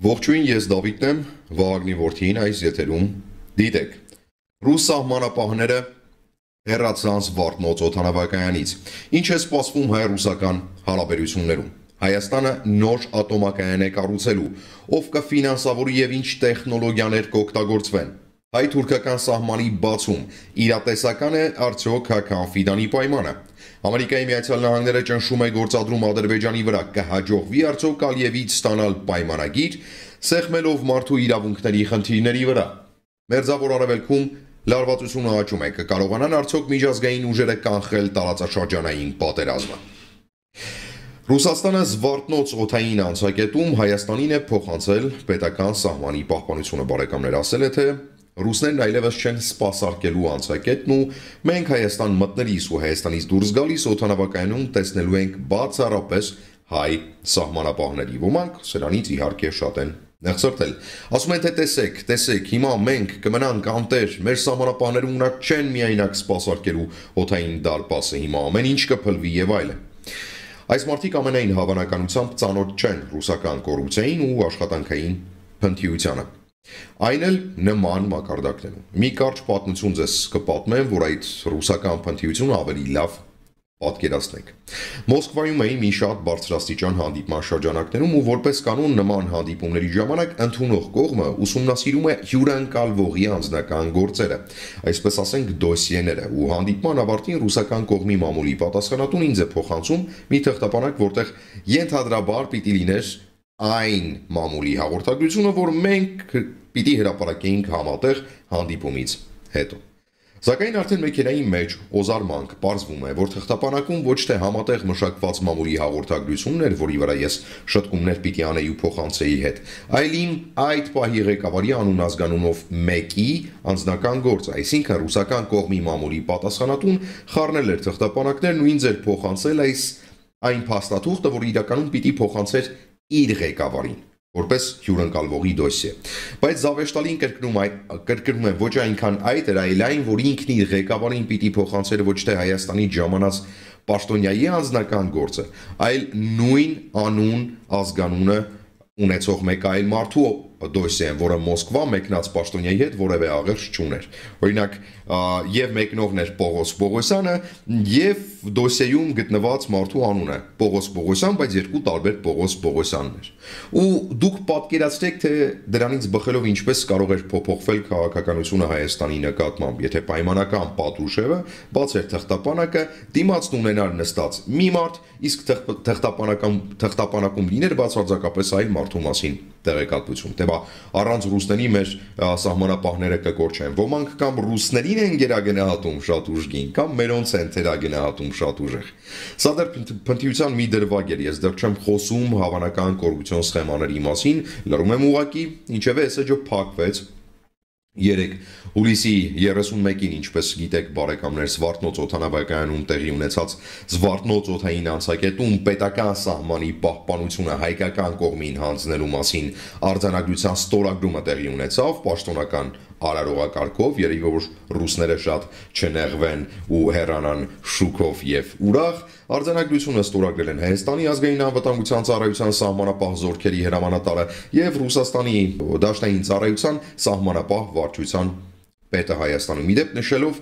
Ողջույն, ես Դավիթն եմ, Վահագնի որդին այս եթերում դիտեք։ Ռուս սահմանապահները հեռացան Զվարթնոց օդանավակայանից։ Ինչ է սպասվում հայ-ռուսական հարաբերություններում։ Հայաստանը նոր ատոմակայան է կառուցելու, ով կֆինանսավորի եւ ինչ տեխնոլոգիաներ կօգտագործվեն։ Հայ-թուրքական սահմանի բացում իրատեսական է արդյոք Քանֆիդանի պայմանը։ Ամերիկայի Միացյալ Նահանգները ճնշում է գործադրում Ադրբեջանի վրա, կհաջողվի արդյոք Ալիևից ստանալ պայմանագիր, սեղմելով մարդու իրավունքների խնդիրների վրա։ Մերձավոր Արևելքում լարվածությունը աճում է, կկարողանան արդյոք միջազգային ուժերը կանխել տարածաշրջանային պատերազմը։ Ռուսաստանը Զվարթնոց օդային անցակետում Հայաստանին է փոխանցել պետական սահմանի պահպանությունը, բարեկամներ, ասել է, թե ռուսներն այլևս չեն սպասարկելու անցակետն ու մենք Հայաստան մտնելիս ու Հայաստանից դուրս գալիս օդանավակայանում տեսնելու ենք բացառապես հայ սահմանապահների, ոմանք սրանից իհարկե շատ են նեղսրտել։ Ասում են, թե տեսեք, հիմա մենք կմնանք անտեր, մեր սահմանապահները ունակ չեն միայնակ սպասարկելու օդային դարպասը, հիմա ամեն ինչ կփլվի եւ այլն։ Այս մարդիկ ամենայն հավանականությամբ ծանոթ չեն ռուսական կոռուպցիային ու աշխատանքային փնթիությանը։ Այն էլ նման մակարդակներում։ Մի կարճ պատմություն ձեզ կպատմեմ, որ այդ ռուսական փնթիությունը ավելի լավ պատկերացնեք։ Մոսկվայում էին մի շատ բարձրաստիճան հանդիպման շրջանակներում ու որպես կանոն նման հանդիպումների ժամանակ ընդունող կողմը ուսումնասիրում է հյուրընկալվողի անձնական գործերը, այսպես ասենք դոսիեները, ու հանդիպման ավարտին ռուսական կողմի մամուլի պատասխանատուն ինձ է փոխանցում մի թղթապանակ, որտեղ ենթադրաբար պիտի լիներ այն մամուլի հաղորդագրությունը, որ մենք պիտի հրապարակեինք համատեղ հանդիպումից հետո։ Սակայն արդեն մեքենայի մեջ օզարմանք պարզվում է, որ թղթապանակում ոչ թե համատեղ մշակված մամուլի հաղորդագրությունն էր, որի վրա ես շտկումներ պիտի անեի ու փոխանցեի հետ, այլ իմ այդ պահի ղեկավարի անուն ազգանունով մեկի անձնական գործ, այսինքն ռուսական կողմի մամուլի պատասխանատուն խառնել էր թղթապանակներն ու ինձ էր փոխանցել այն փաստաթուղթը, որ իրականում պիտի փոխանցեր իր ղեկավարին, որպես հյուրընկալվողի դոսիե։ Բայց զավեշտալին կրկնում եմ, ոչ այնքան այդ էր, այլ այն, որ ինքն իր ղեկավարին պիտի փոխանցեր ոչ թե Հայաստանից ժամանած պաշտոնյայի անձնական գործը, այլ նույն անուն ազգանունը ունեցող մեկ այլ մարդու դոսիեն, որը Մոսկվա մեկնած պաշտոնյայի հետ որևէ աղերս չուներ։ Օրինակ, եւ մեկնողն էր Պողոս Պողոսյանը, եւ դոսիեում գտնված մարդու անունը Պողոս Պողոսյան, բայց երկու տարբեր Պողոս Պողոսյաններ։ Ու դուք պատկերացրեք, թե դրանից բխելով ինչպես կարող էր փոփոխվել քաղաքականությունը Հայաստանի նկատմամբ, եթե պայմանական Պատրուշևը բաց էր թղթապանակը, դիմացն ունենար նստած մի մարդ, իսկ թղթապանակում լիներ բացարձակապես այլ մարդու մասին տեղեկատվություն։ Թե առանց ռուսների մեր սահմանապահները կկորչեն։ Ոմանք կամ ռուսներին են գերագնահատում շատ ուժգին, կամ մերոնց են թերագնահատում շատ ուժեղ։ Սա դեռ փնթիության մի դրվագ էր, ես դեռ չեմ խոսում հավանական կոռուպցիոն սխեմաների մասին, լրում եմ ուղակի, ինչևէ SSJ փակվեց 3 հուլիսի 31-ին, ինչպես գիտեք բարեկամներ, Զվարթնոց օդանավակայանում տեղի ունեցած Զվարթնոց օդային անցակետում պետական սահմանի պահպանությունը հայկական կողմին հանձնելու մասին արձանագրության ստորագրումը տեղի ունեցավ պաշտոնական արարողակարգով, երևի որ ռուսները շատ չնեղվեն ու հեռանան շուկով եւ ուրախ։ Արձանագրությունը ստորագրել են Հայաստանի ազգային անվտանգության ծառայության սահմանապահ զորքերի հրամանատարը եւ Ռուսաստանի դաշնային ծառայության սահմանապահ վարչության պետը Հայաստանում։ Իդեպ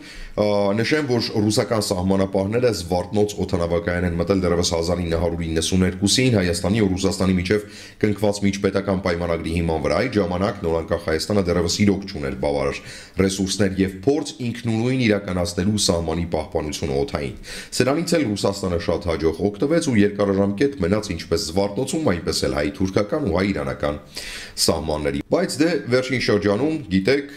նշեմ, որ ռուսական սահմանապահները Զվարթնոց օդանավակայան են մտել դեռևս 1992-ին Հայաստանի ու Ռուսաստանի միջև կնքված միջպետական պայմանագրի հիման վրա։ Այդ ժամանակ նորանկախ Հայաստանը դեռևս իրոք չուներ բավարար ռեսուրսներ եւ փորձ ինքնուրույն իրականացնելու սահմանի պահպանությունը օդային։ Սրանից էլ Ռուսաստանը շատ հաջող օգտվեց ու երկարաժամկետ մնաց ինչպես Զվարթնոցում, այնպես էլ հայ-թուրքական ու հայ-իրանական սահմանների։ Բայց դե վերջին շրջանում, գիտեք,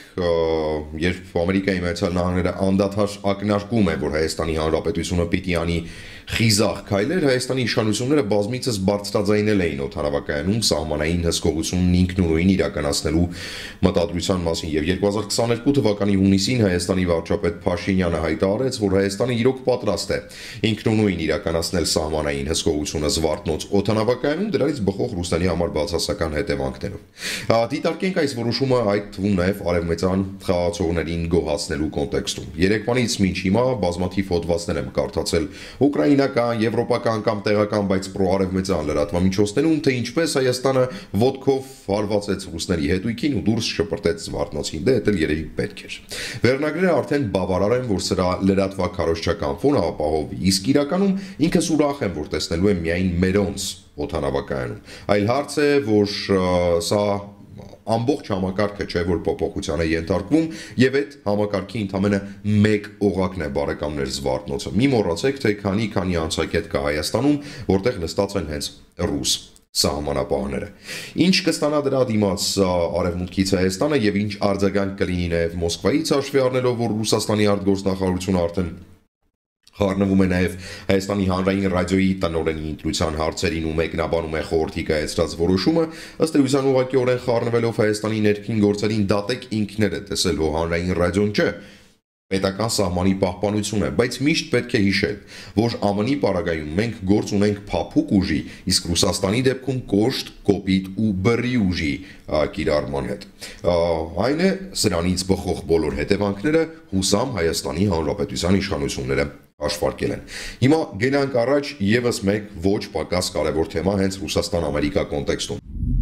երբ Ամերիկայի Միացյալ Նահանգները անդադար ակնարկում է, որ Հայաստանի Հանրապետությունը պիտի անի խիզախ քայլեր, Հայաստանի իշխանությունները բազմիցս բարձրաձայնել էին օդանավակայանում սահմանային հսկողությունն ինքնուրույն իրականացնելու մտադրության մասին եւ 2022 թվականի հունիսին Հայաստանի վարչապետ Փաշինյանը հայտարարեց, որ Հայաստանը իրոք պատրաստ է ինքնուրույն իրականացնել սահմանային հսկողությունը Զվարթնոց օդանավակայանում, դրանից բխող Ռուսաստանի համար բացասական հետևանքներով։ Դիտարկենք այս որոշումը այդ թվում նաեւ արևմտյան խաղացողներին գոհացնելու կոնտեքստում։ Երեկվանից մինչ հիմա բազմաթիվ հոդվածներ եմ կարդացել Ուկրաինայի ուկրաինական, եվրոպական կամ տեղական, բայց պրոարևմտյան լրատվամիջոցներում, թե ինչպես Հայաստանը ոտքով հարվածեց ռուսների հետույքին ու դուրս շպրտեց Զվարթնոցին, դա էլ երևի պետք էր։ Վերնագրերը արդեն բավարար են, որ սրա լրատվաքարոզչական ֆոնը ապահովի, իսկ իրականում ինքս ուրախ եմ, որ տեսնելու եմ միայն մերոնց օդանավակայանում։ Այլ հարց է, որ սա ամբողջ համակարգը չէ, որ փոփոխության է ենթարկվում, եւ այդ համակարգի ընդամենը մեկ օղակն է բարեկամներ Զվարթնոցը։ Մի մոռացեք, թե քանի անցակետ կա Հայաստանում, որտեղ նստած են հենց ռուս սահմանապահները։ Ինչ կստանա դրա դիմաց արևմուտքից Հայաստանը եւ ինչ արձագանք կլինի նաեւ Մոսկվայից, հաշվի առնելով, որ Ռուսաստանի արտգործնախարարությունը արդեն խառնվում է նաև Հայաստանի հանրային ռադիոյի տնօրենի ընտրության հարցերին ու մեկնաբանում է խորհրդի կայացրած որոշումը, ըստ էության ուղղակիորեն խառնվելով Հայաստանի ներքին գործերին դատեք ինքները տեսել, որ հանրային ռադիոն չէ, պետական սահմանի պահպանություն է, բայց միշտ պետք է հիշել, որ ԱՄՆ-ի պարագայում մենք գործ ունենք փափուկ ուժի, իսկ Ռուսաստանի դեպքում կոշտ, կոպիտ ու բռի ուժի կիրառման հետ։ Այն է, սրանից բխող բոլոր հետևանքները հուսամ Հայաստանի Հանրապետության իշխանությունները հաշվարկել են։ Հիմա գնանք առաջ եւս մեկ ոչ պակաս կարևոր թեմա հենց Ռուսաստան-Ամերիկա կոնտեքստում։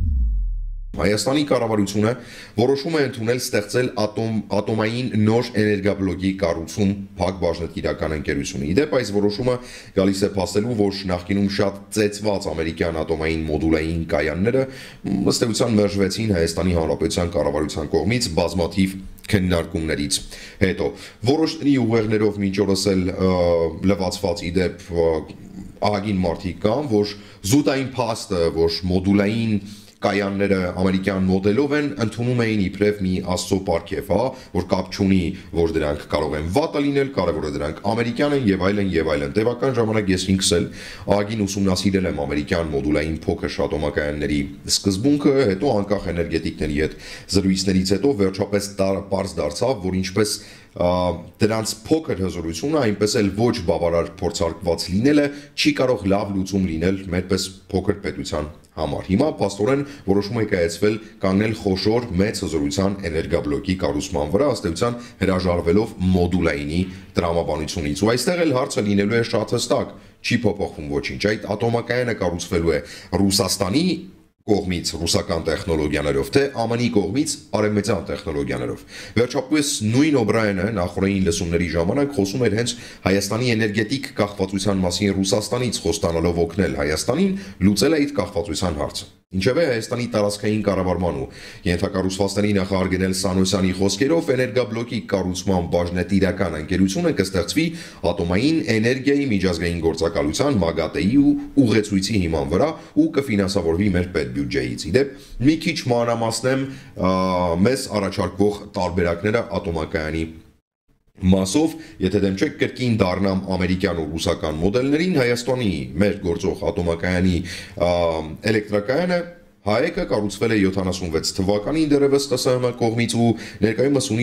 Հայաստանի կառավարությունը որոշում է ընդունել ստեղծել ատոմային նոր էներգաբլոկի կառուցում Փակ բաժնետիրական ընկերությունը։ Իդեպ այս որոշումը գալիս է փաստելու, որ նախկինում շատ ծեծված ամերիկյան ատոմային մոդուլային կայանները ըստ էության մերժվեցին Հայաստանի Հանրապետության կառավարության կողմից բազմաթիվ քննարկումներից հետո։ Որոշների ուղերներով մինչ օրս էլ լվացված իդեպ ահագին մարդիկ կան, որ զուտային փաստը, որ մոդուլային կայանները ամերիկյան մոդելով են, ընդունում էին իբրև մի աստծո պարգև, որ կապ չունի, որ դրանք կարող են վատը լինել, կարևորը դրանք ամերիկյան են եւ այլն եւ այլն։ Տևական ժամանակ ես ինքս էլ ահագին ուսումնասիրել եմ ամերիկյան մոդուլային փոքր շատոմակայանների սկզբունքը, հետո անկախ էներգետիկների հետ զրույցներից հետո վերջապես պարզ դարձավ, որ ինչպես դրանց փոքր հզորությունը, այնպես էլ ոչ բավարար փորձարկված լինելը չի կարող լավ լուծում լինել մերպես փոքր պետության համար։ Հիմա փաստորեն որոշում է կայացվել կանգնել խոշոր մեծ հզորության էներգաբլոկի կառուցման վրա, ըստ էության հրաժարվելով մոդուլայինի տրամաբանությունից։ Ու այստեղ էլ հարցը լինելու է շատ հստակ, չի փոփոխվում ոչինչ։ Այդ ատոմակայանը կառուցվելու է Ռուսաստանի կողմից ռուսական տեխնոլոգիաներով, թե ԱՄՆ-ի կողմից արևմտյան տեխնոլոգիաներով։ Վերջապես նույն Օբրայենը նախորդային լսումների ժամանակ խոսում էր հենց Հայաստանի էներգետիկ կախվածության մասին Ռուսաստանից, խոստանալով օգնել Հայաստանին լուծել այդ կախվածության հարցը։ Ինչևէ Հայաստանի տարածքային կառավարման ու ենթակառուցվածքների նախարար Գնել Սանոսյանի խոսքերով էներգաբլոկի կառուցման բաժնետիրական ընկերությունը կստեղծվի ատոմային էներգիայի միջազգային գործակալության ՄԱԳԱՏԵ-ի ու ուղեցույցի հիման վրա ու կֆինանսավորվի մեր պետբյուջեից։ Իդեպ մի քիչ մանրամասնեմ մեզ առաջարկվող տարբերակները ատոմակայանի մասով, եթե դեմ չեք կրկին դառնամ ամերիկյան ու ռուսական մոդելներին, Հայաստանի մեր գործող ատոմակայանի էլեկտրակայանը Հայեկը կառուցվել է 76 թվականին դեռևս ՏՍՀՄ կողմից ու ներկայումս ունի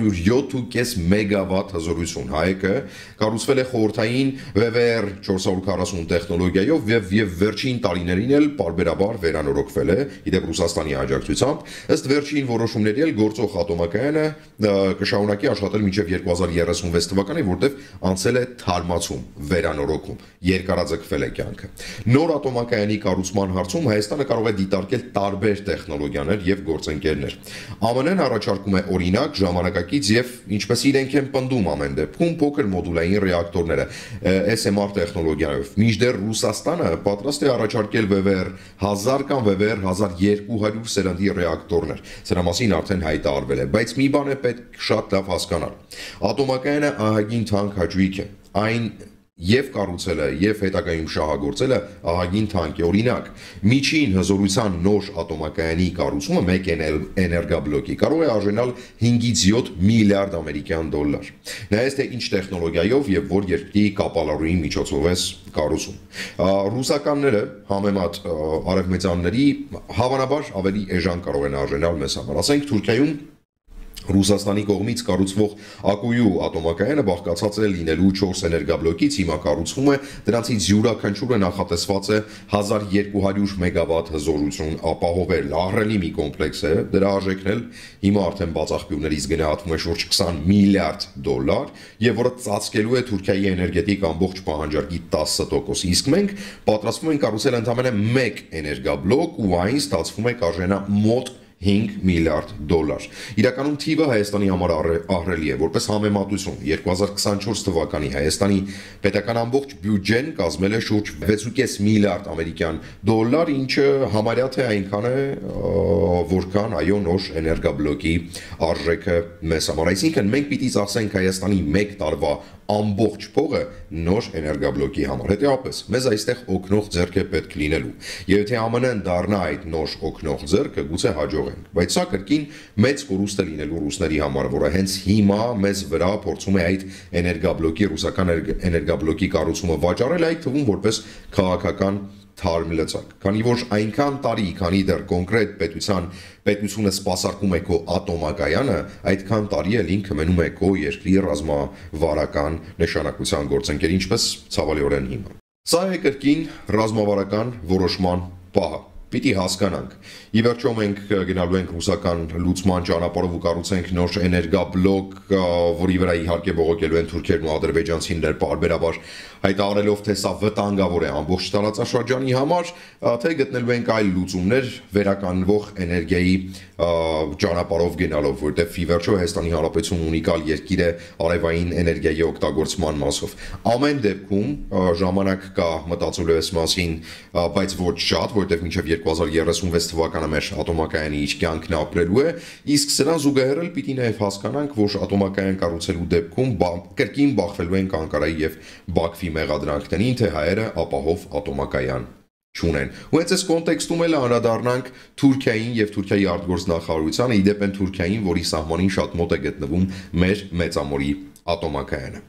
407.5 մեգավատ հզորություն։ Հայեկը կառուցվել է խորհրդային VVR 440 տեխնոլոգիայով եւ վերջին տարիներին էլ պարբերաբար վերանորոգվել է, իդեպ Ռուսաստանի աջակցությամբ։ Ըստ վերջին որոշումների էլ գործող ատոմակայանը կշարունակի աշխատել մինչև 2036 թվականը, որտեղ անցել է թարմացում, վերանորոգում, երկարաձգվել է կյանքը։ Նոր ատոմակայանի կառուցման հարցում Հայաստանը կարող է դիտարկել տարբեր տեխնոլոգիաներ եւ գործընկերներ։ ԱՄՆ-ն առաջարկում է օրինակ ժամանակակից եւ ինչպես իրենք են պնդում ամեն դեպքում փոքր մոդուլային ռեակտորները SMR տեխնոլոգիայով։ Մինչդեռ Ռուսաստանը պատրաստ է առաջարկել VVR 1000 կամ VVR 1200 սերնդի ռեակտորներ։ Սրա մասին արդեն հայտարարվել է, բայց մի բան է պետք շատ լավ հասկանալ։ Ատոմակայանը ահագին թանկ հաճույք է։ Այն եւ կառուցելը եւ հետագայում շահագործելը ահագին թանկ է։ Օրինակ, միջին հզորության նոր ատոմակայանի կառուցումը մեկ էներգաբլոկի կարող է արժանալ 5-ից 7 միլիարդ ամերիկյան դոլար։ Նայած թե ինչ տեխնոլոգիայով եւ որ երկրի կապալարուի միջոցով է կառուցում։ Ռուսականները համեմատ արևմտյանների հավանաբար ավելի էժան կարող են արժանալ մեզ համար։ Ասենք Թուրքիայում Ռուսաստանի կողմից կառուցվող Ակույու ատոմակայանը բաղկացած է լինելու 4 էներգաբլոկից, հիմա կառուցվում է, դրանցից յուրաքանչյուրը նախատեսված է 1200 մեգավատ հզորություն ապահովել, ահռելի մի կոմպլեքս է, դրա արժեքն էլ հիմա արդեն բացախբյուրներից գնահատվում է շուրջ 20 միլիարդ դոլար, եւ որը ծածկելու է Թուրքիայի էներգետիկ ամբողջ պահանջարկի 10%, իսկ մենք պատրաստվում ենք կառուցել ընդամենը 1 էներգաբլոկ ու այն ստացվում է կարժենա մոտ 5 միլիարդ դոլար։ Իրականում թիվը Հայաստանի համար ահռելի է, որպես համեմատություն 2024 թվականի Հայաստանի պետական ամբողջ բյուջեն կազմել է շուրջ 6.5 միլիարդ ամերիկյան դոլար, ինչը համարյա թե այնքան է, որքան այո նոր էներգաբլոկի արժեքը մեզ համար։ Այսինքն մենք պիտի ծախսենք Հայաստանի 1 տարվա ամբողջ փողը նոր էներգաբլոկի համար։ Հետևաբար մեզ այստեղ օգնող ձեռք է պետք լինելու։ Եվ եթե ԱՄՆ-ն դառնա այդ նոր օգնող ձեռքը, գուցե հաջողենք։ Բայց սա կրկին մեծ կորուստ է լինելու ռուսների համար, որը հենց հիմա մեզ վրա փորձում է այդ էներգաբլոկի, ռուսական էներգաբլոկի կառուցումը վաճառել, այդ թվում որպես քաղաքական թարմ լծակ, քանի որ այնքան տարի, քանի դեռ կոնկրետ պետությունը սպասարկում է քո ատոմակայանը, այդքան տարի էլ ինքը մնում է քո երկրի ռազմավարական նշանակության գործընկեր, ինչպես ցավալիորեն հիմա։ Սա է կրկին ռազմավարական որոշման պահը։ Պիտի հասկանանք։ Ի վերջո մենք գնալու ենք ռուսական լուծման ճանապարհով ու կառուցենք նոր էներգաբլոկ, որի վրա իհարկե բողոքելու են թուրքերն ու ադրբեջանցիները պարբերաբար հայտարարելով, թե սա վտանգավոր է ամբողջ տարածաշրջանի համար, թե գտնելու ենք այլ լուծումներ վերականգնվող էներգիայի ճանապարհով գնալով, որտեղ ի վերջո Հայաստանի Հանրապետությունը ունիկալ երկիր է արևային էներգիայի օգտագործման մասով։ Ամեն դեպքում ժամանակ կա մտածելու այս մասին, բայց ոչ շատ, որտեղ մինչև 2036 թվականը մեր ատոմակայանի իր կյանքն ապրելու է, իսկ սրան զուգահեռ էլ պիտի նաև հասկանանք, որ ատոմակայան կառուցելու դեպքում կրկին բախվելու ենք Անկարայի եւ Բաքվի մեղադրանքներին, թե հայերը ապահով ատոմակայան չունեն։ Ու հենց այս կոնտեքստում էլ անդրադառնանք Թուրքիային եւ Թուրքիայի արտգործնախարարությանը, իդեպ են Թուրքիային, որի սահմանին շատ մոտ է գտնվում մեր մեծամորի ատոմակայանը։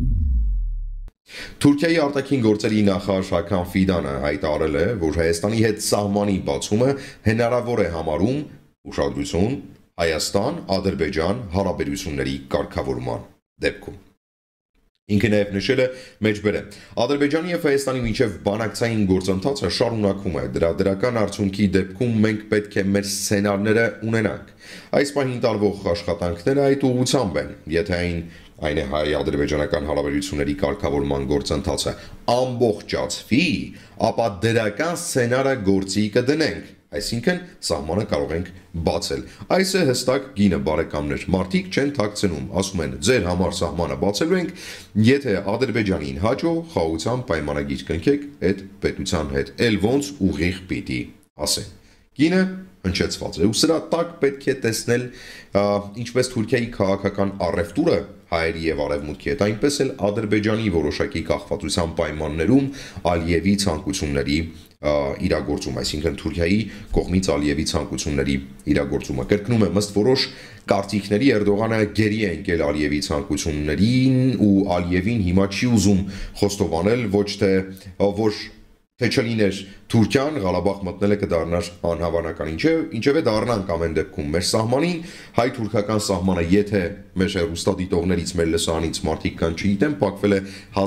Թուրքիայի արտաքին գործերի նախարար Հական Ֆիդանը հայտարարել է, որ Հայաստանի հետ սահմանի բացումը հնարավոր է համարում ուշադրություն Հայաստան-Ադրբեջան հարաբերությունների կարգավորման դեպքում։ Ինքը նաև նշել է մեջբերեմ. Ադրբեջանի եւ Հայաստանի միջև բանակցային գործընթացը շարունակվում է։ Դրա դրական արդյունքի դեպքում մենք պետք է մեր սցենարները ունենանք։ Այս պահին տարվող աշխատանքները այդ ուղղությամբ են։ Եթե այն է հայ-ադրբեջանական հարաբերությունների կարգավորման գործընթացը ամբողջացվի, ապա դրական սցենարը գործի կդնենք։ Այսինքն սահմանը կարող ենք բացել։ Այս է հստակ գինը, բարեկամներ։ Մարդիկ չեն թաքցնում, ասում են ձեր համար սահմանը բացելու ենք, եթե Ադրբեջանին հաջո խաղաղության պայմանագիր կնքեք այդ պետության հետ, ել ոնց ուղիղ պիտի ասեն։ Գինը հնչեցված է ու սրա տակ պետք է տեսնել ինչպես Թուրքիայի քաղաքական առևտուրը հայերի եւ արևմուտքի հետ, այնպես էլ Ադրբեջանի որոշակի կախվածության պայմաններում Ալիևի ցանկությունների իրագործում, այսինքն Թուրքիայի կողմից Ալիևի ցանկությունների իրագործումը։ Կրկնում եմ, ըստ որոշ կարծիքների Էրդողանը գերի է ընկել Ալիևի ցանկություններին ու Ալիևին հիմա չի ուզում խոստովանել, ոչ թե չլիներ Թուրքիան, Ղարաբաղ մտնելը կդառնար անհավանական, ինչև է դառնանք ամեն դեպքում մեր սահմանին, հայ-թուրքական սահմանը, եթե մեր հեռուստադիտողներից, մեր լսարանից մարդիկ կան չգիտեն, փակվել է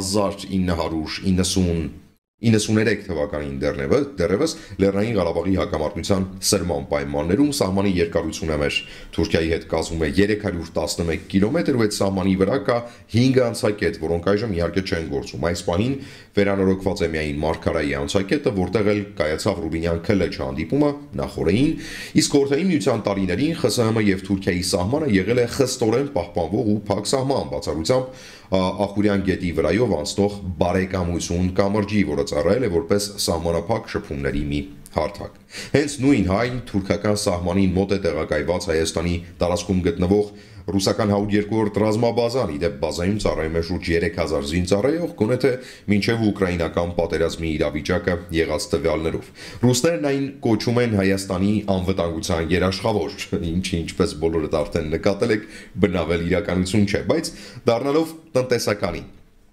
1993 թվականին դեռևս Լեռնային Ղարաբաղի հակամարտության սրման պայմաններում սահմանի երկարությունը մեր Թուրքիայի հետ կազմում է 311 կիլոմետր ու այդ սահմանի վրա կա 5 անցակետ, որոնք այժմ իհարկե չեն գործում։ Այս պահին վերանորոգված է միայն Մարգարայի անցակետը, որտեղ էլ կայացավ Ռուբինյան Քլեչ հանդիպումը նախորդին, իսկ Խորհրդային Միության տարիներին ԽՍՀՄ եւ Թուրքիայի սահմանը եղել է խստորեն պահպանվող ու փակ սահման, բացառությամբ Ախուրյան գետի վրայով անցնող բարեկամություն կամրջի, որը ծառայել է որպես սահմանափակ շփումների մի հարթակ։ Հենց նույն հայ-թուրքական սահմանին մոտ է տեղակայված Հայաստանի տարածքում գտնվող ռուսական 102-րդ ռազմաբազան, իդեպ բազայում ծառայում է շուրջ 3000 զինծառայող, գոնե թե մինչև ուկրաինական պատերազմի իրավիճակը եղած տվյալներով։ Ռուսներն այն կոչում են Հայաստանի անվտանգության երաշխավոր, ինչը ինչպես բոլորդ արդեն նկատել եք, բնավել իրականություն չէ, բայց դառնալով տնտեսականին։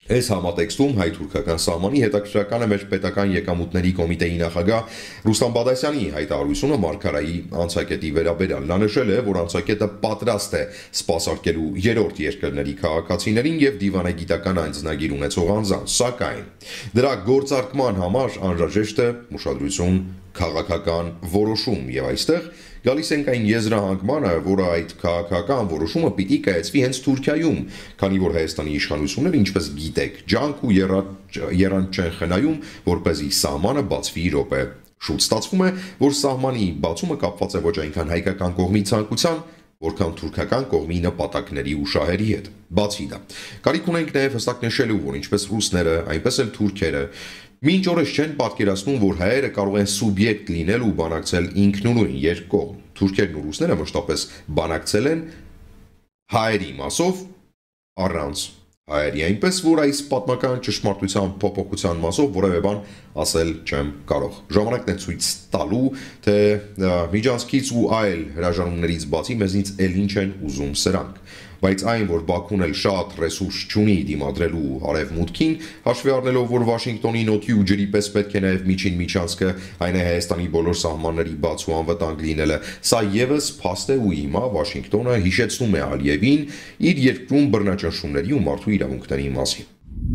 Այս համատեքստում հայ-թուրքական սահմանի հետաքրքրական է մեր պետական եկամուտների կոմիտեի նախագահ Ռուստամ Բադասյանի հայտարարությունը Մարգարայի անցակետի վերաբերյալ։ Նա նշել է, որ անցակետը պատրաստ է սպասարկելու երրորդ երկրների քաղաքացիներին եւ դիվանագիտական անձնագիր ունեցող անձանց, սակայն դրա գործարկման համար անհրաժեշտ է ուշադրություն, քաղաքական որոշում եւ այստեղ գալիս ենք այն եզրահանգմանը, որը այդ քաղաքական որոշումը պիտի կայացվի հենց Թուրքիայում, քանի որ Հայաստանի իշխանությունները, ինչպես գիտեք, ջանք ու երանդ չեն խնայում, որպեսզի սահմանը բացվի րոպե շուտ։ Ստացվում է, որ սահմանի բացումը կապված է ոչ այնքան հայկական կողմի ցանկության, որքան թուրքական կողմի նպատակների ու շահերի հետ։ Բացի դա, կարիք ունենք նաև հստակ նշելու, որ ինչպես ռուսները, այնպես էլ թուրքերը մինչ օրս չեն պատկերացնում, որ հայերը կարող են սուբյեկտ լինել ու բանակցել ինքնուրույն երկկողմ։ Թուրքերն ու ռուսները մշտապես բանակցել են հայերի մասով առանց հայերի, այնպես որ այս պատմական ճշմարտության փոփոխության մասով որևէ բան ասել չեմ կարող։ Ժամանակն է ցույց տալու, թե միջանցքից ու այլ հրաժարումներից բացի մեզնից էլ ինչ են ուզում սրանք։ Բայց այն, որ Բաքուն էլ շատ ռեսուրս չունի դիմադրելու արևմուտքին, հաշվի առնելով, որ Վաշինգտոնի նոթի ու ջրի պես պետք է նաև միջին միջանցքը, այն է Հայաստանի բոլոր սահմանների բաց ու անվտանգ լինելը, սա եւս փաստ է ու հիմա Վաշինգտոնը հիշեցնում է Ալիևին իր երկրում բռնաճնշումների ու մարդու իրավունքների մասին։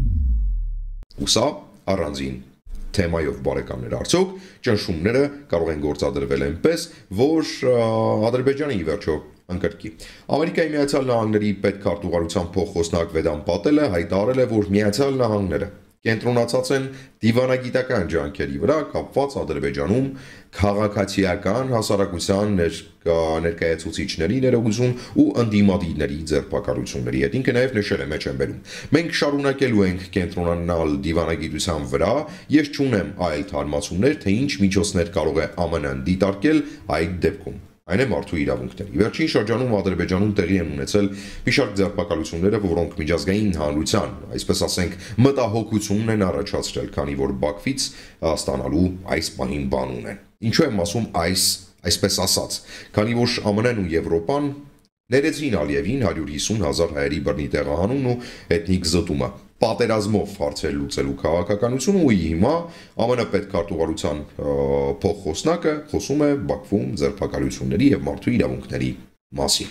Ու սա առանձին թեմայով բարեկամներ, արդյոք ճնշումները կարող են գործադրվել այնպես, որ Ադրբեջանը ի վերջո ընկրկի։ Ամերիկայի Միացյալ Նահանգների պետքարտուղարության փոխխոսնակ Վեդան Պատելը հայտարարել է, որ Միացյալ Նահանգները կենտրոնացած են դիվանագիտական ջանքերի վրա կապված Ադրբեջանում քաղաքացիական հասարակության ներկայացուցիչների ներողություն ու ընդդիմադիրների ձերբակալությունների հետ։ Ինքը նաև նշել է մեջ են բերում. մենք շարունակելու ենք կենտրոնանալ դիվանագիտության վրա, ես չունեմ այլ թարմացումներ, թե ինչ միջոցներ կարող է ԱՄՆ-ն դիտարկել այդ դեպքում։ Այն է մարդու իրավունքների։ Վերջին շրջանում Ադրբեջանում տեղի են ունեցել մի շարք ձերբակալությունները, որոնք միջազգային հանրության, այսպես ասենք, մտահոգությունն են առաջացրել, քանի որ Բաքվից ստանալու այս պահին բան ունեն։ Ինչու եմ ասում այսպես ասած, քանի որ ԱՄՆ-ն ու Եվրոպան ներեցին Ալիևին 150,000 հայերի բռնի տեղահանումն ու էթնիկ զտումը, պատերազմով հարցեր լուծելու քաղաքականությունը ու հիմա ԱՄՆ պետքարտուղարության փոխխոսնակը խոսում է Բաքվում ձերբակալությունների եւ մարդու իրավունքների մասին։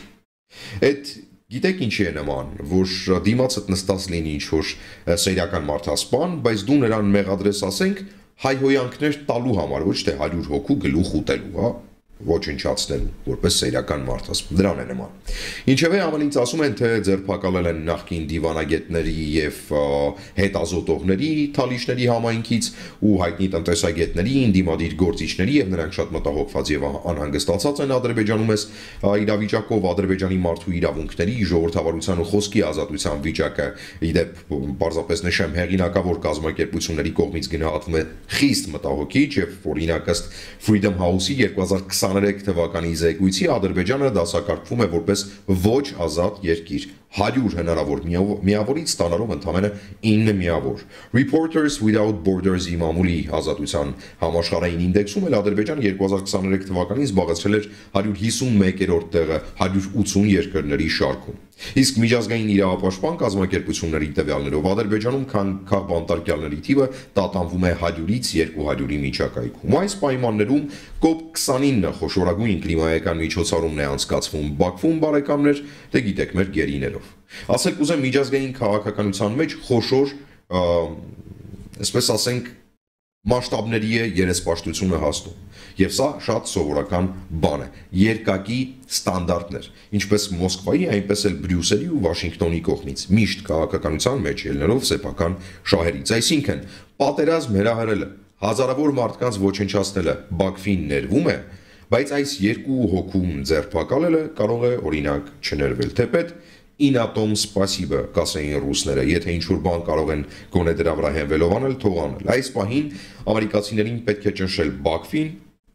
Այդ գիտեք ինչի է նման, որ դիմացդ նստած լինի ինչ-որ սերիական մարդասպան, բայց դու նրան մեղադրես, ասենք, հայհոյանքներ տալու համար, ոչ թե 100 հոգու գլուխ ուտելու, հա, ոչնչացնելու, որպես սերիական մարդասպան, դրան է նման։ Ինչևէ ԱՄՆ-ից ասում են, թե ձերբակալել են նախկին դիվանագետների եւ հետազոտողների Թալիշների համայնքից ու հայտնի տնտեսագետների, ինդիմադիր գործիչների եւ նրանք շատ մտահոգված եւ անհանգստացած են Ադրբեջանում այս իրավիճակով, Ադրբեջանի մարդու իրավունքների, ժողովրդավարության ու խոսքի ազատության վիճակը, իդեպ պարզապես նշեմ, հեղինակավոր կազմակերպությունների կողմից գնահատվում է խիստ մտահոգիչ եւ օրինակ ըստ Freedom House-ի 2023 թվականի զեկույցի Ադրբեջանը դասակարգվում է որպես ոչ ազատ երկիր, 100 հնարավոր միավորից ստանալով ընդամենը 9 միավոր։ Reporters Without Borders-ի մամուլի ազատության համաշխարհային ինդեքսում էլ Ադրբեջանը 2023 թվականին զբաղեցրել էր 151-րդ տեղը 180 երկրների շարքում։ Իսկ միջազգային իրավապաշտպան կազմակերպությունների տվյալներով Ադրբեջանում քաղբանտարկյալների թիվը տատանվում է 100-ից 200-ի միջակայքում։ Այս պայմաններում COP29 խոշորագույն կլիմայական միջոցառումն է անցկացվում Բաքվում, բարեկամներ, դե գիտեք մեր գերիներով։ Ասել կուզեմ միջազգային քաղաքականության մեջ խոշոր, այսպես ասենք, մասշտաբների է երեսպաշտությունը հասնում։ Եվ սա շատ սովորական բան է։ Երկակի ստանդարտներ, ինչպես Մոսկվայի, այնպես էլ Բրյուսելի ու Վաշինգտոնի կողմից, միշտ քաղաքականության մեջ ելնելով սեփական շահերից։ Այսինքն, պատերազմ հրահրելը, հազարավոր մարդկանց ոչնչացնելը Բաքվին ներվում է, բայց այս երկու հոգում ձերբակալելը կարող է օրինակ չներվել, թեպետ ինատոմ սպասիբը, կասեին ռուսները, եթե ինչ-որ բան կարող են գոնե դրա վրա հենվելով անել, թող անել։ Այս պահին ամերիկացիներին պետք է ճնշել Բաքվին,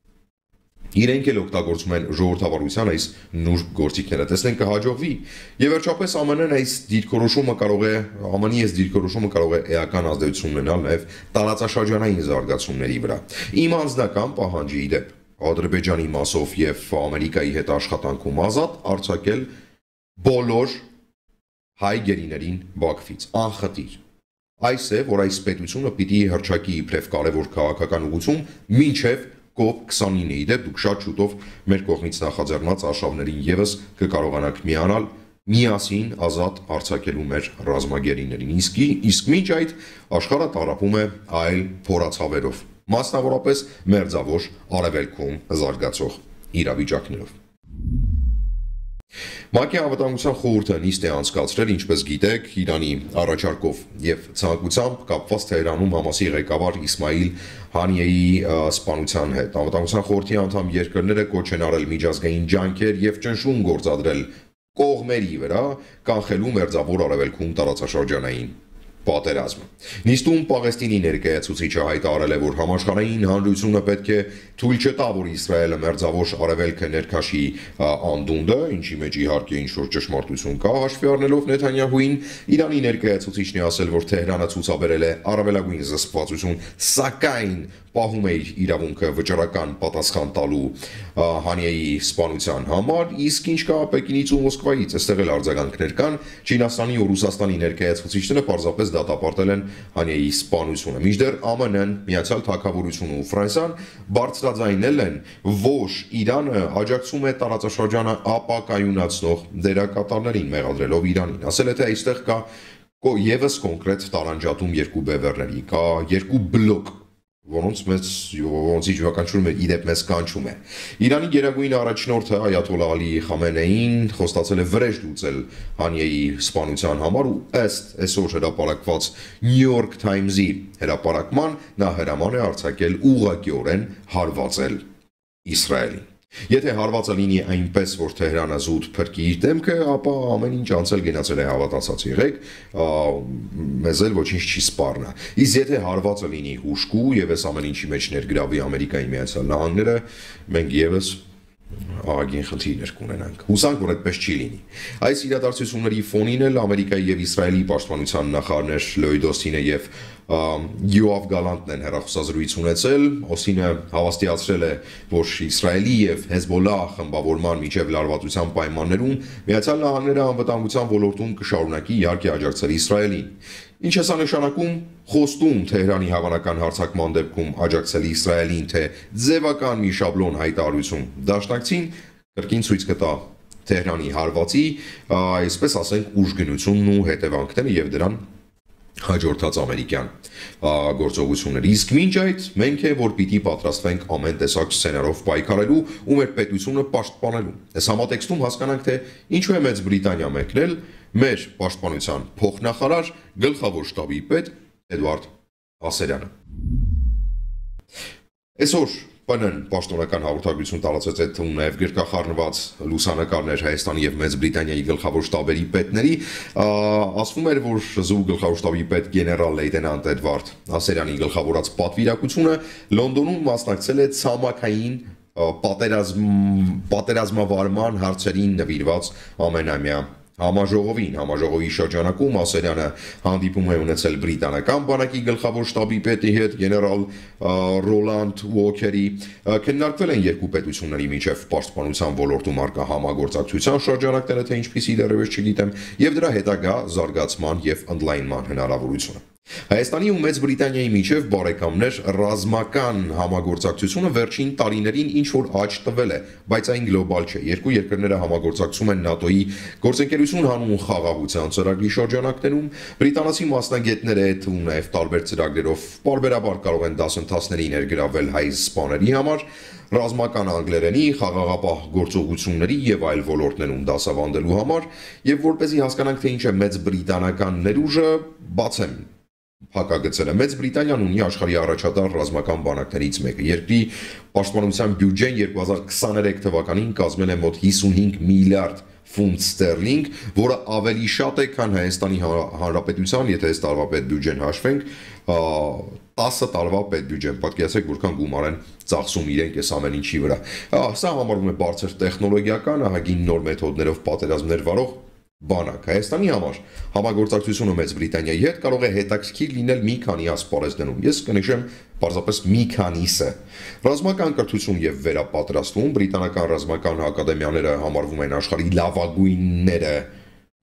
իրենք էլ օգտագործում են ժողովրդավարության այս նուրբ գործիքները, տեսնենք կհաջողվի։ Եվ վերջապես ԱՄՆ-ն այս դիրքորոշումը կարող է էական ազդեցություն ունենալ նաև տարածաշրջանային զարգացումների վրա։ Իմ անձնական պահանջի դեպ Ադրբեջանի մասով եւ Ամերիկայի հետ աշխատանքում ազատ արձակել բոլոր հայ գերիներին Բաքվից, անխտիր։ Այս է, որ այս պետությունը պիտի հռչակի իբրև կարևոր քաղաքական ուղղություն մինչև COP29-ի։ Իդեպ դուք շատ շուտով մեր կողմից նախաձեռնած արշավներին եւս կկարողանաք միանալ միասին ազատ արձակելու մեր ռազմագերիներին։ Իսկ մինչ այդ աշխարհը տառապում է այլ փորացավերով, մասնավորապես մերձավոր արևելքում զարգացող իրավիճակներով։ ՄԱԿ-ի անվտանգության խորհուրդը նիստ է անցկացրել, ինչպես գիտեք, Իրանի առաջարկով եւ ցանկությամբ կապված Թեհրանում Համասի ղեկավար Իսմայիլ Հանիեի սպանության հետ։ Անվտանգության խորհրդի անդամ երկրները կոչ են արել միջազգային ջանքեր եւ ճնշում գործադրել կողմերի վրա կանխելու մերձավոր արևելքում տարածաշրջանային պատերազմը։ Նիստում Պաղեստինի ներկայացուցիչը հայտարարել է, որ համաշխարհային հանրությունը պետք է թույլ չտա, որ Իսրայելը մերձավոր արևելքը ներքաշի անդունդը, ինչի մեջ իհարկե ինչ-որ ճշմարտություն կա, հաշվի առնելով Նեթանյահուին, Իրանի ներկայացուցիչն է ասել, որ Թեհրանը ցուցաբերել է առավելագույն զսպվածություն, սակայն պահում է իր իրավունքը վճռական պատասխան տալու Հանիեի սպանության համար, իսկ ինչ կա Պեկինից ու Մոսկվայից, այստեղ էլ արձագանքներ կան, Չինաստանի ու Ռուսաստանի ներկայացուցիչները պարզապես դատապարտել են Հանիեի սպանությունը։ Մինչդեռ ԱՄՆ-ն, Միացյալ Թագավորությունը ու Ֆրանսիան բարձրաձայնել են, որ Իրանը աջակցում է տարածաշրջանը ապակայունացնող դերակատարներին, մեղադրելով Իրանին։ Ասել է, թե այստեղ կա եւս կոնկրետ տարանջատում երկու բևեռների, կա երկու բլոկ, որոնցից յուրաքանչյուրը իդեպ մեզ կանչում է։ Իրանի գերագույն առաջնորդը Այաթոլլահ Ալի Խամենեին խոստացել է վրեժ լուծել Հանիեի սպանության համար ու ըստ այսօր հրապարակված New York Times-ի հրապարակման նա հրաման է արձակել ուղղակիորեն հարվածել Իսրայելին։ Եթե հարվածը լինի այնպես, որ Թեհրանը զուտ փրկի իր դեմքը, ապա ամեն ինչ անցել գնացել է հավատացած եղեք, մեզ էլ ոչինչ չի սպառնա։ Իսկ եթե հարվածը լինի հուշկու եւ այս ամեն ինչի մեջ ներգրավի Ամերիկայի Միացյալ Նահանգները, մենք եւս ահագին խնդիրներ կունենանք։ Հուսանք, որ այդպես չի լինի։ Այս իրադարձությունների ֆոնին էլ Ամերիկայի եւ Իսրայելի պաշտպանության նախարարներ Լոյդ Օստինը եւ Յոավ Գալանտն են հեռախոսազրույց ունեցել։ Օստինը հավաստիացրել է, որ Իսրայելի եւ Հեզբոլլահ խմբավորման միջև լարվածության պայմաններում Միացյալ Նահանգները անվտանգության ոլորտում կշարունակի իհարկե աջակցել Իսրայելին։ Ինչ է սա նշանակում խոստում Թեհրանի հավանական հարձակման դեպքում աջակցել Իսրայելին, թե ձևական մի շաբլոն հայտարարություն դաշնակցին կրկին ցույց կտա Թեհրանի հարվածի, այսպես ասենք, ուժգնությունն ու հետևանքները եւ դրան հաջորդած ամերիկյան գործողություններ։ Իսկ մինչ այդ մենք է որ պիտի պատրաստվենք ամեն տեսակ սցենարով պայքարելու ու մեր պետությունը պաշտպանելու։ Այս համատեքստում հասկանանք, թե ինչու է Մեծ Բրիտանիա մեկնել մեր պաշտպանության փոխնախարար գլխավոր շտաբի պետ Էդվարդ Ասերյանը։ Այսօր ՊՆ-ն պաշտոնական հաղորդագրություն տարածեց այդ թվում նաև գրկախառնված լուսանկարներ Հայաստանի եւ Մեծ Բրիտանիայի գլխավոր շտաբերի պետների, ասվում էր, որ ԶՈՒ գլխավոր շտաբի պետ գեներալ լեյտենանտ Էդվարդ Ասերյանի գլխավորած պատվիրակությունը Լոնդոնում մասնակցել է ցամաքային պատերազմավարման հարցերին նվիրված ամենամյա համաժողովին։ Համաժողովի շրջանակում Ասերյանը հանդիպում է ունեցել բրիտանական բանակի գլխավոր շտաբի պետի հետ գեներալ Ռոլանդ Ուոքերի։ Քննարկվել են երկու պետությունների միջև պաշտպանության ոլորտում արկա համագործակցության շրջանակները, թե ինչպիսի դեռևս չգիտեմ, եւ դրա հետագա զարգացման եւ ընդլայնման հնարավորությունը։ Հայաստանի ու Մեծ Բրիտանիայի միջև բարեկամներ ռազմական համագործակցությունը վերջին տարիներին ինչ որ աճ տվել է, բայց այն գլոբալ չէ։ Երկու երկրները համագործակցում են ՆԱՏՕ-ի գործընկերություն հանուն խաղաղության ծրագրի շրջանակներում։ Բրիտանացի մասնագետները այդ ու նաև տարբեր ծրագրերով պարբերաբար կարող են դասընթացների ներգրավել հայ սպաների համար, ռազմական անգլերենի, խաղաղապահ գործողությունների եւ այլ ոլորտներում դասավանդելու համար, եւ որպեսզի հասկանանք, թե ինչ է Մեծ Բրիտանական ներուժը, բացեմ հակագծել է։ Մեծ Բրիտանիան ունի աշխարհի առաջատար ռազմական բանակներից մեկը։ Երկրի պաշտպանության բյուջեն 2023 թվականին կազմել է մոտ 55 միլիարդ ֆունտ ստերլինգ, որը ավելի շատ է, քան Հայաստանի Հանրապետության, եթե այս տարվա պետբյուջեն հաշվենք, 10 տարվա պետբյուջեն, պատկերացրեք որքան գումար են ծախսում իրենք այս ամեն ինչի վրա։ Սա համարվում է բարձր տեխնոլոգիական, ահագին նոր մեթոդներով պատերազմներ վարող բանակ։ Հայաստանի համար համագործակցությունը Մեծ Բրիտանիայի հետ կարող է հետաքրքիր լինել մի քանի ասպարեզներում։ Ես կնշեմ պարզապես մի քանիսը։ Ռազմական կրթություն եւ վերապատրաստում, բրիտանական ռազմական ակադեմիաները համարվում են աշխարհի լավագույնները, 10 տարի 10 տարի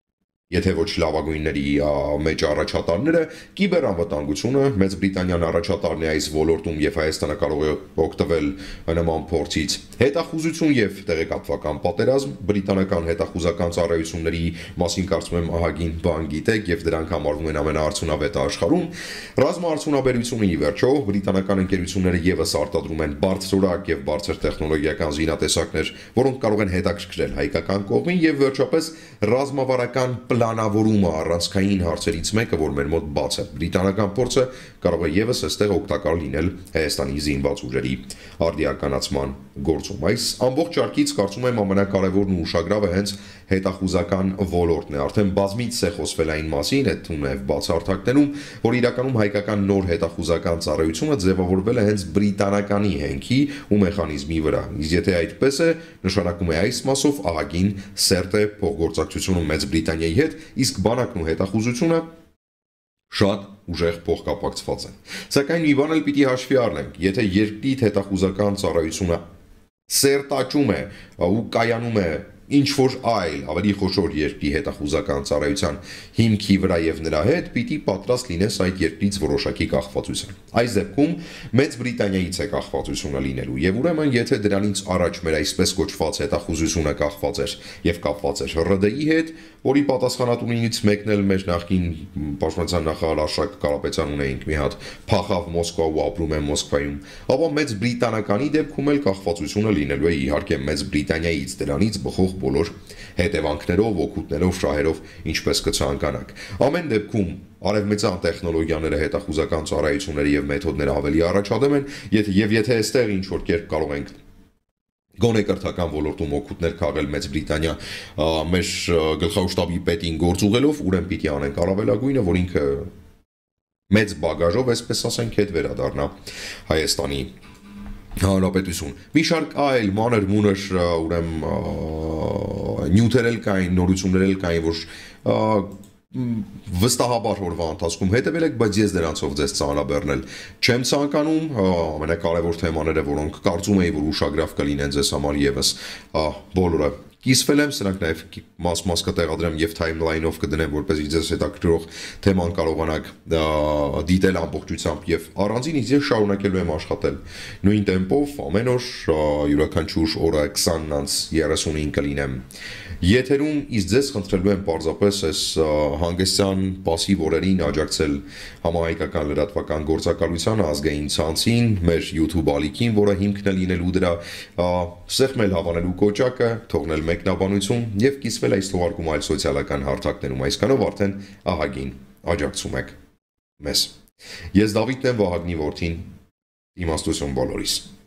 Եթե ոչ լավագույնների մեջ առաջատարները, կիբերանվտանգությունը Մեծ Բրիտանիան առաջատարն է այս ոլորտում եւ Հայաստանը կարող է օգտվել նման փորձից։ Հետախուզություն եւ տեղեկատվական պատերազմ բրիտանական հետախուզական ծառայությունների մասին կարծում եմ ահագին բան գիտեք եւ դրանք համարվում են ամենաարդյունավետը աշխարհում։ Ռազմաարդյունաբերությունը ի վերջո բրիտանական ընկերությունները եւս արտադրում են բարձրորակ եւ բարձր տեխնոլոգիական զինատեսակներ, որոնք կարող են հետաքրքրել հայկական կողմին եւ վերջապես ռազմավարական պլանավորումը առանցքային հարցերից մեկը, որ մեր մոտ բաց է։ Բրիտանական փորձը կարող է եւս այստեղ օգտակար լինել Հայաստանի զինված ուժերի արդիականացման գործում։ Այս ամբողջ արկից կարծում եմ ամենակարևորն ու ուշագրավը հենց հետախուզական ոլորտն է։ Արդեն բազմիցս է խոսվել այն մասին, այդ թունև բացարձակներում, որ իրականում հայկական նոր հետախուզական ծառայությունը ձևավորվել է հենց բրիտանականի հենքի ու մեխանիզմի վրա։ Իսկ եթե այդպես է, նշանակում է այս մասով ահագին սերտ է փոխգործակցությունը Մեծ Բրիտանիայի հետ, իսկ բանակն ու հետախուզությունը շատ ուժեղ փոխկապակցված են։ Սակայն մի բան էլ պիտի հաշվի առնենք, եթե երկրի հետախուզական ծառայությունը սերտաճում է ու կայանում է ինչ որ այլ ավելի խոշոր երկրի հետախուզական ծառայության հիմքի վրա եւ նրա հետ պիտի պատրաստ լինես այդ երկրից որոշակի կախվածության։ Այս դեպքում Մեծ Բրիտանիայից է կախվածությունը լինելու եւ ուրեմն եթե դրանից առաջ մեր այսպես կոչված հետախուզությունը կախված էր եւ կապված էր ՌԴ-ի հետ, որի պատասխանատուներից մեկն էլ մեր նախկին պաշտպանության նախարար Արշակ Կարապետյան ունեինք մի հատ փախավ Մոսկվա ու ապրում է Մոսկվայում, ապա Մեծ Բրիտանականի դեպքում էլ կախվածությունը լինելու է իհարկե Մեծ Բրիտանիայից դրանից բխող բոլոր հետևանքներով, օգուտներով, շահերով, ինչպես կցանկանաք։ Ամեն դեպքում արևմտյան տեխնոլոգիաները, հետախուզական ծառայությունները եւ մեթոդները ավելի առաջադեմ են, եթե այստեղ ինչ որ կերպ կարող ենք գոնե կրթական ոլորտում օգուտներ քաղել Մեծ Բրիտանիա մեր գլխավոր շտաբի պետին գործ ուղելով, ուրեմն պիտի անենք առավելագույնը, որ ինքը մեծ բագաժով, այսպես ասենք, հետ վերադառնա Հայաստանի Հանրապետություն։ Մի շարք այլ մանր մունր ուրեմն նյութեր էլ կային, նորություններ էլ կային, որ վստահաբար օրվա ընթացքում հետևել եք, բայց ես դրանցով ձեզ ծանրաբեռնել չեմ ցանկանում, ամենակարևոր թեմաները, որոնք կարծում եի, որ ուշագրավ կլինեն ձեզ համար եւս բոլորը կիսվել եմ, սրանք նաև մաս կտեղադրեմ եւ timeline-ով կդնեմ, որպեսզի ձեզ հետաքրքրող թեման կարողանաք դիտել ամբողջությամբ եւ առանձին ես շարունակելու եմ աշխատել նույն տեմպով ամեն օր յուրաքանչյուր օրը 20:35 կլինեմ եթերում, իսկ ձեզ խնդրելու եմ պարզապես այս հանգստյան պասիվ օրերին աջակցել համահայկական լրատվական գործակալությանը, ազգային ցանցին, մեր YouTube ալիքին, որը հիմքն է լինելու դրա սեղմել հավանելու կոճակը, թողնել մեկնաբանություն եւ կիսվել այս թողարկում այլ սոցիալական հարթակներում, այսքանով արդեն ահագին աջակցում եք մեզ։ Ես Դավիթն եմ, Վահագնի որդին, իմաստություն բոլորիս։